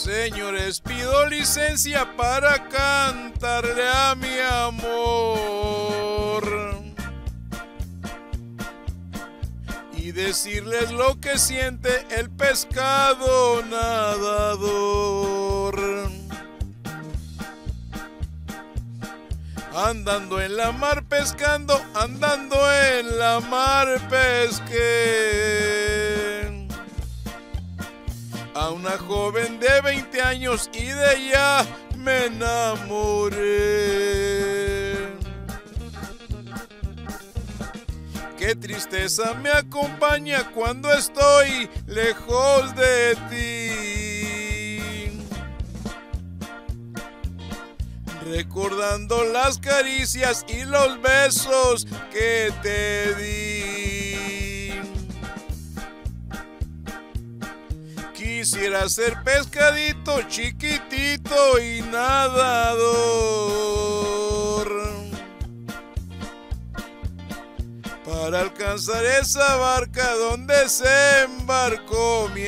Señores, pido licencia para cantarle a mi amor y decirles lo que siente el pescado nadador. Andando en la mar pescando, andando en la mar pesqué a una joven de 20 años y de ella me enamoré. Qué tristeza me acompaña cuando estoy lejos de ti, recordando las caricias y los besos que te di. Quisiera ser pescadito, chiquitito y nadador para alcanzar esa barca donde se embarcó mi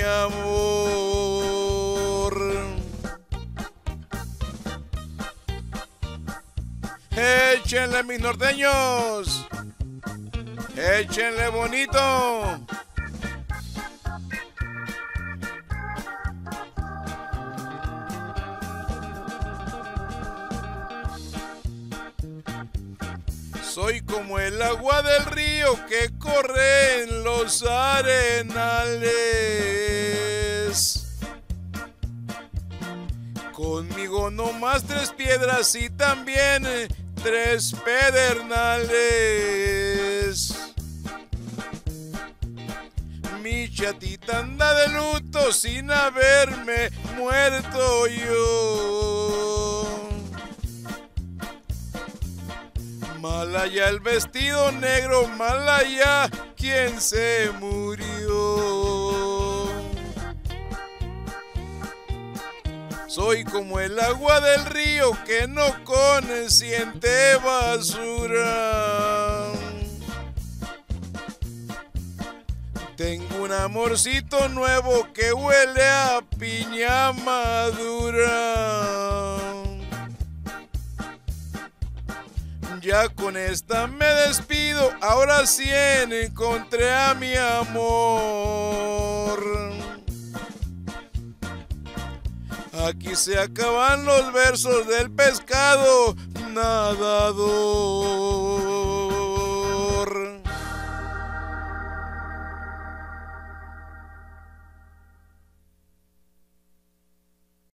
amor. Échenle, mis norteños, échenle bonito. Soy como el agua del río que corre en los arenales. Conmigo no más 3 piedras y también 3 pedernales. Mi chatita anda de luto sin haberme muerto yo. Malaya el vestido negro, Malaya quien se murió. Soy como el agua del río que no consiente basura. Tengo un amorcito nuevo que huele a piña madura. Ya con esta me despido, ahora sí encontré a mi amor. Aquí se acaban los versos del pescado nadador.